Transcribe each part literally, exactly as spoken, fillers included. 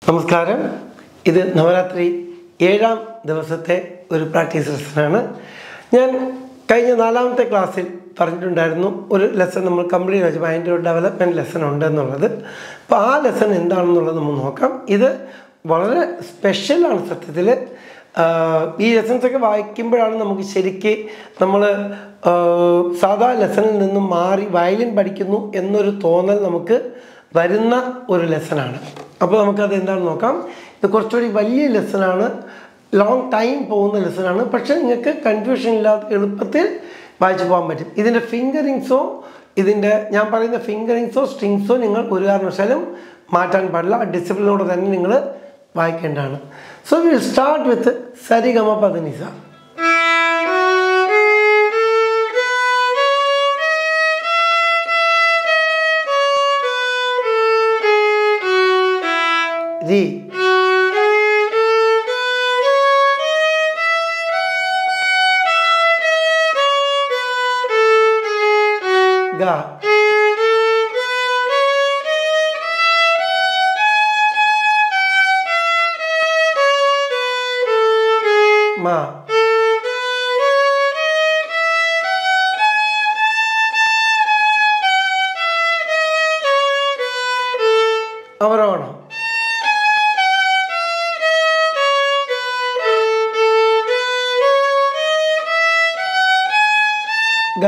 നമസ്കാരം. ഇത് നവരാത്രി ഏഴാം ദിവസത്തെ ഒരു പ്രാക്ടീസ് ലെസനാണ്. ഞാൻ കഴിഞ്ഞ നാലാമത്തെ ക്ലാസ്സിൽ പറഞ്ഞിട്ടുണ്ടായിരുന്നു ഒരു ലെസൺ നമ്മൾ കംപ്ലീറ്റ് വെച്ചപ്പോൾ അതിൻ്റെ ഒരു ഡെവലപ്മെൻറ്റ് ലെസൺ ഉണ്ടെന്നുള്ളത്. അപ്പോൾ ആ ലെസൺ എന്താണെന്നുള്ളത് നമ്മൾ നോക്കാം. ഇത് വളരെ സ്പെഷ്യലാണ് സത്യത്തിൽ. ഈ ലെസൺസൊക്കെ വായിക്കുമ്പോഴാണ് നമുക്ക് ശരിക്ക് നമ്മൾ സാധാ ലെസണിൽ നിന്നും മാറി വയലിൻ പഠിക്കുന്നു എന്നൊരു തോന്നൽ നമുക്ക് വരുന്ന ഒരു ലെസനാണ്. അപ്പോൾ നമുക്കത് എന്താണെന്ന് നോക്കാം. ഇത് കുറച്ചുകൂടി വലിയ ലെസനാണ്, ലോങ് ടൈം പോകുന്ന ലെസനാണ്. പക്ഷേ നിങ്ങൾക്ക് കൺഫ്യൂഷൻ ഇല്ലാത്ത എളുപ്പത്തിൽ വായിച്ചു പോകാൻ പറ്റും. ഇതിൻ്റെ ഫിംഗറിങ്സോ ഇതിൻ്റെ ഞാൻ പറയുന്ന ഫിംഗറിങ്സോ സ്ട്രിങ്സോ നിങ്ങൾ ഒരു കാരണവശാലും മാറ്റാൻ പാടില്ല. ആ ഡിസിപ്ലിനോടെ തന്നെ നിങ്ങൾ വായിക്കേണ്ടതാണ്. സോ വിൽ സ്റ്റാർട്ട് വിത്ത് സരിഗമ പദനിസ. രി ഗ മ അവരോഹണം ഗ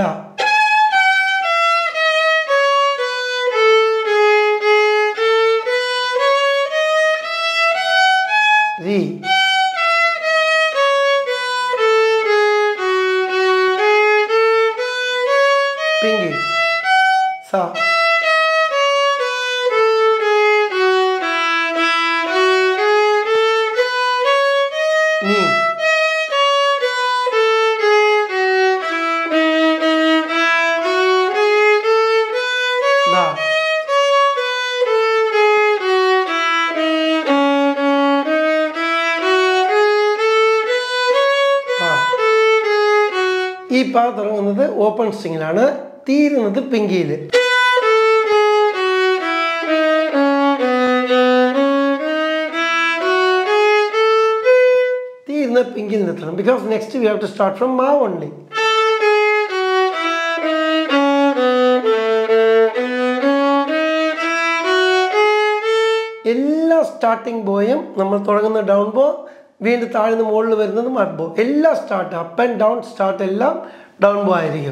രി പിങ്കി സ നീ ഈ പാ തുടങ്ങുന്നത് ഓപ്പൺ സ്ട്രിങ്ങിലാണ്, തീരുന്നത് പിങ്കിയിൽ. തീരുന്ന പിങ്കിയിൽ നിർത്തണം. Because next we have to start from മാ ഓൺലി. എല്ലാ സ്റ്റാർട്ടിംഗ് ബോയും നമ്മൾ തുടങ്ങുന്ന ഡൗൺ ബോ, വീണ്ടും താഴ്ന്ന് മുകളിൽ വരുന്നത് മഡ് ബോ, എല്ലാ start up and down start എല്ലാം ഡൗൺ ബോ ആയിരിക്കും.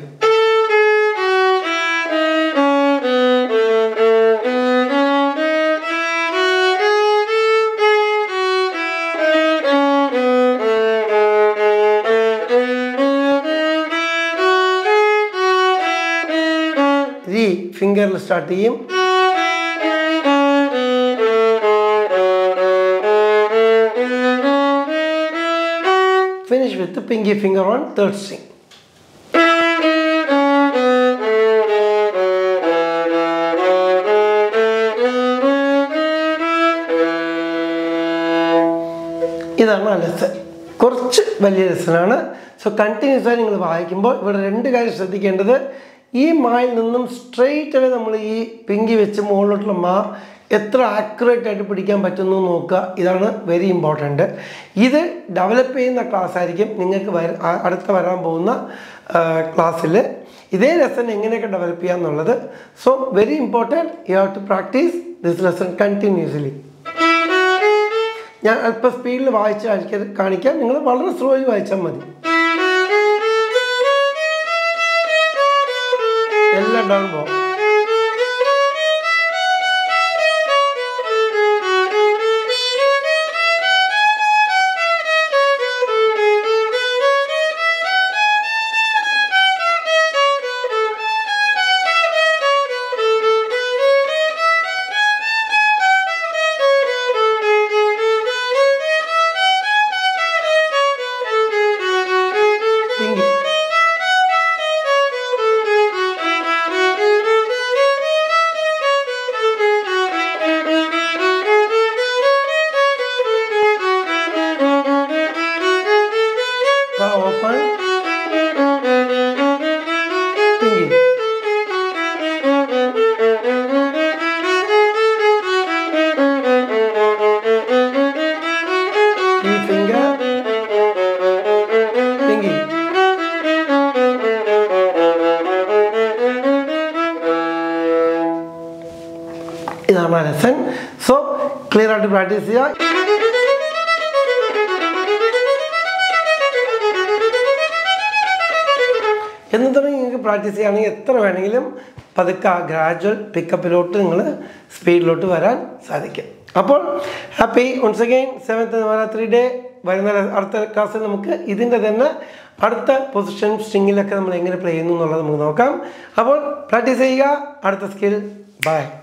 രി ഫിംഗറിൽ സ്റ്റാർട്ട് ചെയ്യും. Finish with the pinky finger on third string. ഇതാണ് ആ ലെസൺ. കുറച്ച് വലിയ ലെസനാണ്. സോ കണ്ടിന്യൂസ് ആയി നിങ്ങൾ വായിക്കുമ്പോൾ ഇവിടെ രണ്ട് കാര്യം ശ്രദ്ധിക്കേണ്ടത്. ഈ മായിൽ നിന്നും സ്ട്രെയിറ്റ് ആയി നമ്മൾ ഈ പിങ്കി വെച്ച് മുകളിലോട്ടുള്ള മാ എത്ര ആക്യുറേറ്റ് ആയിട്ട് പിടിക്കാൻ പറ്റുന്നു നോക്കുക. ഇതാണ് വെരി ഇമ്പോർട്ടൻറ്റ്. ഇത് ഡെവലപ്പ് ചെയ്യുന്ന ക്ലാസ് ആയിരിക്കും നിങ്ങൾക്ക് വര അടുത്ത വരാൻ പോകുന്ന ക്ലാസ്സിൽ. ഇതേ ലെസൺ എങ്ങനെയൊക്കെ ഡെവലപ്പ് ചെയ്യാം എന്നുള്ളത്. So very important, you have to practice this lesson continuously. ഞാൻ അല്പം സ്പീഡിൽ വായിച്ച് കാണിക്കാം, നിങ്ങൾ വളരെ സ്ലോയിൽ വായിച്ചാൽ മതി. എല്ലാം ഡൗൺ പോകും. ഇതാണ് ആ ലെസൺ. സോ ക്ലിയർ ആയിട്ട് പ്രാക്ടീസ് ചെയ്യുക. എന്ന് തുടങ്ങി നിങ്ങൾക്ക് പ്രാക്ടീസ് ചെയ്യുകയാണെങ്കിൽ എത്ര വേണമെങ്കിലും പതുക്കെ ആ ഗ്രാജുവൽ പിക്കപ്പിലോട്ട് നിങ്ങൾ സ്പീഡിലോട്ട് വരാൻ സാധിക്കും. അപ്പോൾ happy once again seventh Navaratri day. വരുന്ന അടുത്ത ക്ലാസ്സിൽ നമുക്ക് ഇതിൻ്റെ തന്നെ അടുത്ത പൊസിഷൻ സ്ട്രിങ്ങിലൊക്കെ നമ്മൾ എങ്ങനെ പ്ലേ ചെയ്യുന്നു എന്നുള്ളത് നമുക്ക് നോക്കാം. അപ്പോൾ പ്രാക്ടീസ് ചെയ്യുക. അടുത്ത സ്കിൽ. ബൈ.